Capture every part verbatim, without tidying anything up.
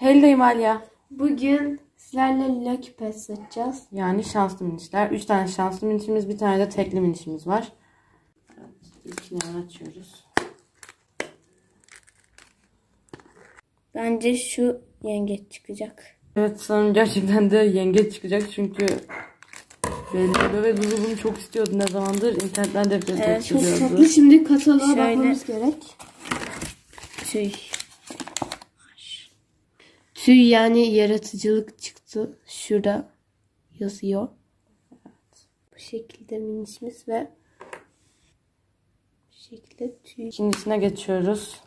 Hello Alya. Bugün sizlerle lila küpe seçeceğiz. Yani şanslı minişler. Üç tane şanslı minişimiz, bir tane de tekli minişimiz var. Evet, ilkini açıyoruz. Bence şu yengeç çıkacak. Evet, sanırım gerçekten de yengeç çıkacak çünkü belli ve Lulu bunu çok istiyordu ne zamandır. İnternetten de evet, evet, çok tatlı. Şimdi kataloğa Şöyle. bakmamız gerek. Tüy. Tüy yani yaratıcılık çıktı. Şurada yazıyor. Evet. Bu şekilde minişimiz ve bu şekilde tüy. İkincisine geçiyoruz.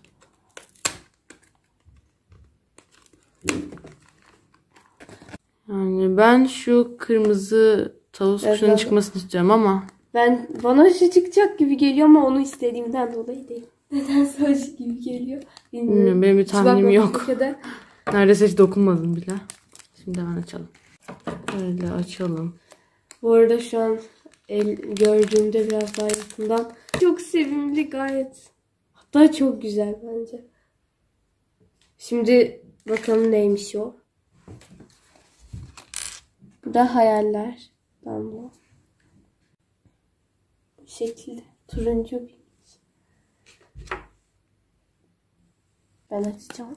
Yani ben şu kırmızı tavus evet, kuşunun çıkmasını istiyorum ama ben bana şu çıkacak gibi geliyor ama onu istediğimden dolayı değil. Nedense o gibi geliyor. Bilmiyorum. Bilmiyorum, benim bir tahminim yok. Ülkede. Neredeyse hiç dokunmadım bile. Şimdi hemen açalım. Böyle açalım. Bu arada şu an el gördüğümde biraz daha yakından çok sevimli gayet. Hatta çok güzel bence. Şimdi bakalım neymiş o. Bu da hayaller. Damla. Bu şekilde. Turuncu bir. Ben açacağım.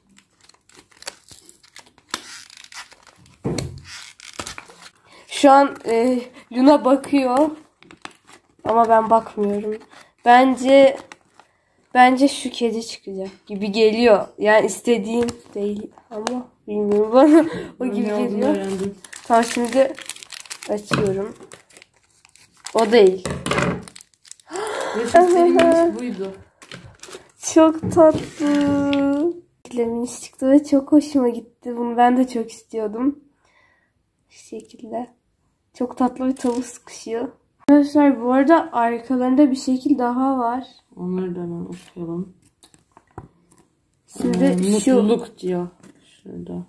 Şu an e, Luna bakıyor. Ama ben bakmıyorum. Bence bence şu kedi çıkacak gibi geliyor. Yani istediğim değil ama bilmiyorum, bana o gibi geliyor. Tamam, şimdi açıyorum. O değil. Resimlerimiz buydu. Çok tatlı. Minişler çıktı ve çok hoşuma gitti. Bunu ben de çok istiyordum. Şu şekilde. Çok tatlı bir tavus kuşu. Arkadaşlar bu arada arkalarında bir şekil daha var. Onları da hemen okuyalım. Şimdi hmm, şu. Mutluluk diyor. Şurada.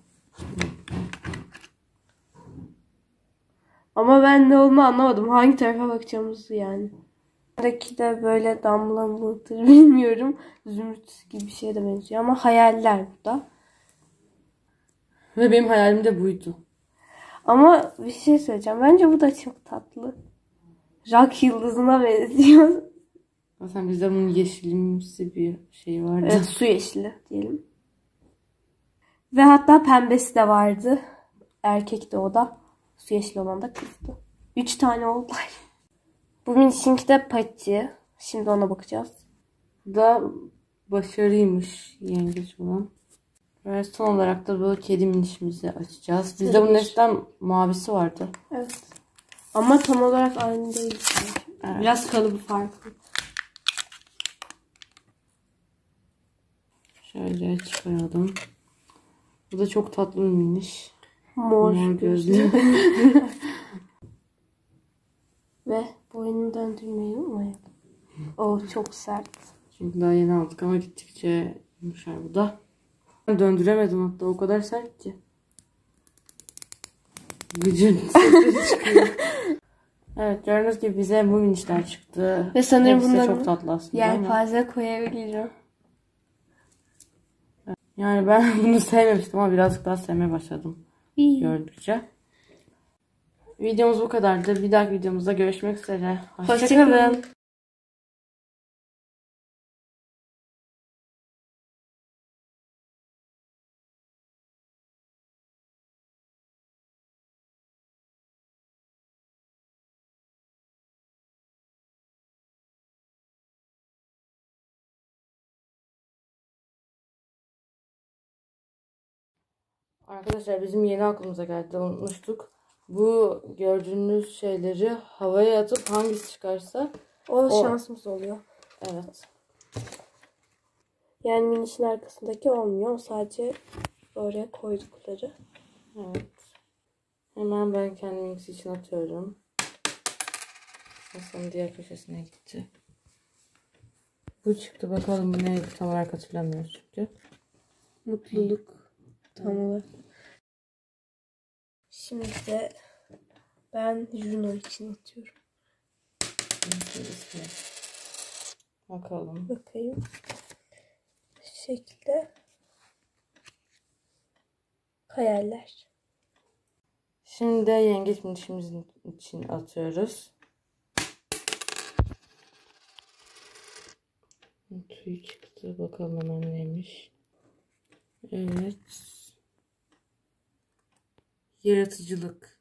Ama ben ne olduğunu anlamadım. Hangi tarafa bakacağımızı yani. Buradaki de böyle damla mıdır bilmiyorum. Zümrüt gibi bir şeye de benziyor ama hayaller bu da. Ve benim hayalim de buydu. Ama bir şey söyleyeceğim. Bence bu da çok tatlı. Rock yıldızına benziyor. Zaten bizde bunun yeşilimsi bir şey vardı. Evet, su yeşili diyelim. Ve hatta pembesi de vardı. Erkek de o da. Su yeşili olan da kızdı. Üç tane oldu. Bu minişinki de pati. Şimdi ona bakacağız. Bu da başarıymış yengeç olan. Ve son olarak da bu kedi minişimizi açacağız. Bizde bunun eskiden mavisi vardı. Evet. Ama tam olarak aynı değil. Evet. Biraz kalıbı farklı. Şöyle çıkaralım. Bu da çok tatlı bir miniş. Mor, Mor gözlü. Ve boynunu döndürmeyi unutmayalım. O çok sert. Çünkü daha yeni aldık ama gittikçe yumuşar bu da. Ben döndüremedim hatta, o kadar sert ki. Gücün sesleri çıkıyor. Evet, gördüğünüz gibi bize bu minişler çıktı. Ve sanırım bunları çok tatlı aslında. yelpaze koyabilirim. Yani ben bunu sevmemiştim ama birazcık daha sevmeye başladım. İyi. Gördükçe. Videomuz bu kadardı. Bir dahaki videomuzda görüşmek üzere. Hoşçakalın. Hoşça Arkadaşlar, bizim yeni aklımıza geldi, unutmuştuk. Bu gördüğünüz şeyleri havaya atıp hangisi çıkarsa o, o şansımız oluyor. Evet. Yani minişin arkasındaki olmuyor. Sadece oraya koydukları. Evet. Hemen ben kendim için atıyorum. Masanın diğer köşesine gitti. Bu çıktı. Bakalım bu neydi, tam olarak hatırlamıyoruz çünkü. Mutluluk. Tam olarak. Şimdi de ben Juno için atıyorum. Bakalım. Bakayım. Bu şekilde. Hayaller. Şimdi de yengeç dişimizin için atıyoruz. Tüy çıktı. Bakalım hemen neymiş. Evet. Yaratıcılık.